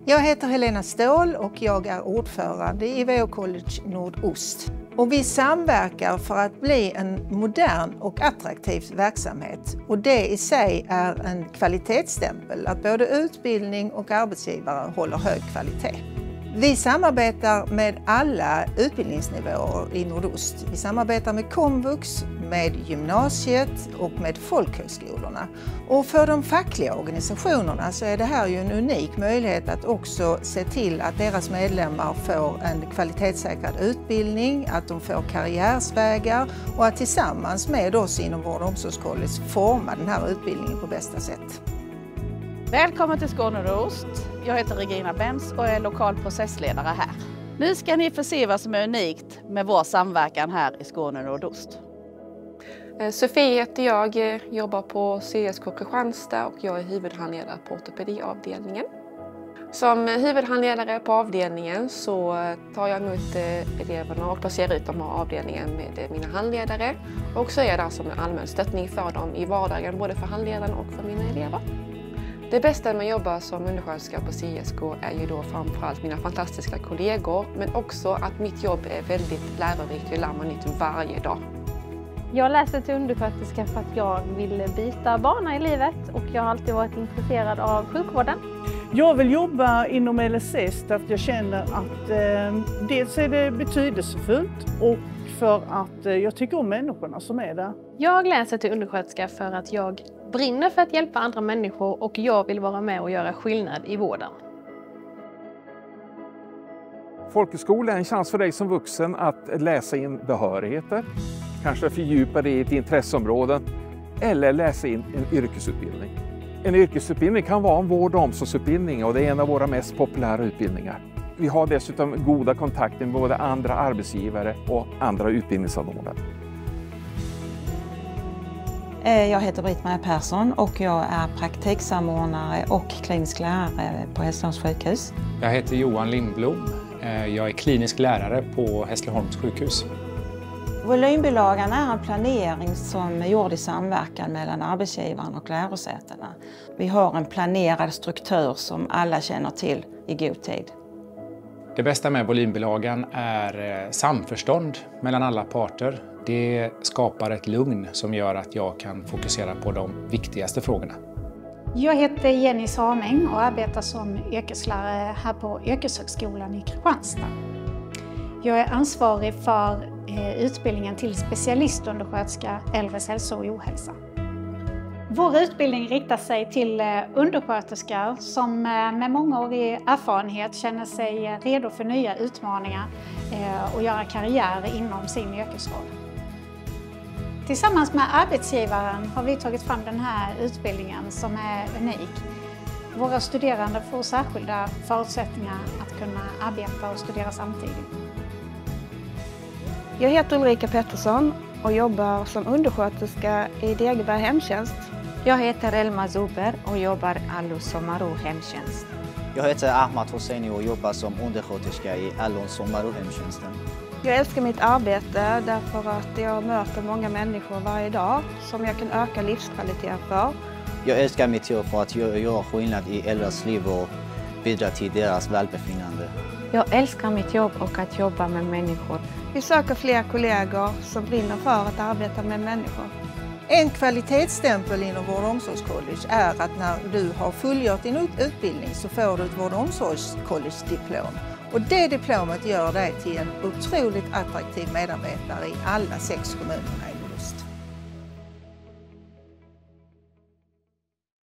Jag heter Helena Ståhl och jag är ordförande i VO College Nordost. Och vi samverkar för att bli en modern och attraktiv verksamhet. Och det i sig är en kvalitetsstämpel, att både utbildning och arbetsgivare håller hög kvalitet. Vi samarbetar med alla utbildningsnivåer i Nordost. Vi samarbetar med komvux, med gymnasiet och med folkhögskolorna. Och för de fackliga organisationerna så är det här ju en unik möjlighet att också se till att deras medlemmar får en kvalitetssäkrad utbildning, att de får karriärsvägar och att tillsammans med oss inom Vård- och omsorgscollege forma den här utbildningen på bästa sätt. Välkommen till Skåne Nordost. Jag heter Regina Benz och är lokal processledare här. Nu ska ni få se vad som är unikt med vår samverkan här i Skåne Nordost. Sofie heter jag, jobbar på CSK Kristianstad och jag är huvudhandledare på ortopediavdelningen. Som huvudhandledare på avdelningen så tar jag emot eleverna och placerar ut dem på avdelningen med mina handledare. Och så är jag där som en allmän stöttning för dem i vardagen, både för handledarna och för mina elever. Det bästa med att jobba som undersköterska på CSK är ju då framförallt mina fantastiska kollegor, men också att mitt jobb är väldigt lärorikt. Jag lär mig nytt varje dag. Jag läser till undersköterska för att jag vill byta bana i livet och jag har alltid varit intresserad av sjukvården. Jag vill jobba inom LSS därför att jag känner att dels är det betydelsefullt och för att jag tycker om människorna som är där. Jag läser till undersköterska för att jag brinner för att hjälpa andra människor och jag vill vara med och göra skillnad i vården. Folkhögskola är en chans för dig som vuxen att läsa in behörigheter, kanske fördjupa dig i ett intresseområde eller läsa in en yrkesutbildning. En yrkesutbildning kan vara en vård- och omsorgsutbildning och det är en av våra mest populära utbildningar. Vi har dessutom goda kontakter med både andra arbetsgivare och andra utbildningsanordnare. Jag heter Britt-Maria Persson och jag är praktiksamordnare och klinisk lärare på Hässleholms sjukhus. Jag heter Johan Lindblom. Jag är klinisk lärare på Hässleholms sjukhus. Volymbilagan är en planering som är gjord i samverkan mellan arbetsgivaren och lärosätena. Vi har en planerad struktur som alla känner till i god tid. Det bästa med volymbilagan är samförstånd mellan alla parter. Det skapar ett lugn som gör att jag kan fokusera på de viktigaste frågorna. Jag heter Jenny Saming och arbetar som yrkeslärare här på Yrkeshögskolan i Kristianstad. Jag är ansvarig för utbildningen till specialistundersköterska äldres hälsa och ohälsa. Vår utbildning riktar sig till undersköterskor som med mångårig erfarenhet känner sig redo för nya utmaningar och göra karriär inom sin yrkesroll. Tillsammans med arbetsgivaren har vi tagit fram den här utbildningen som är unik. Våra studerande får särskilda förutsättningar att kunna arbeta och studera samtidigt. Jag heter Ulrika Pettersson och jobbar som undersköterska i Degeberg hemtjänst. Jag heter Elma Zuber och jobbar Allo Sommaru hemtjänst. Jag heter Ahmad Hosseini och jobbar som undersköterska i Allo Sommaru hemtjänsten. Jag älskar mitt arbete därför att jag möter många människor varje dag som jag kan öka livskvaliteten för. Jag älskar mitt jobb för att göra skillnad i äldres liv och bidra till deras välbefinnande. Jag älskar mitt jobb och att jobba med människor. Vi söker fler kollegor som brinner för att arbeta med människor. En kvalitetsstämpel inom Vård- och omsorgscollege är att när du har fullgjort din utbildning så får du ett Vård- och omsorgscollege-diplom. Och det diplomet gör dig till en otroligt attraktiv medarbetare i alla 6 kommunerna.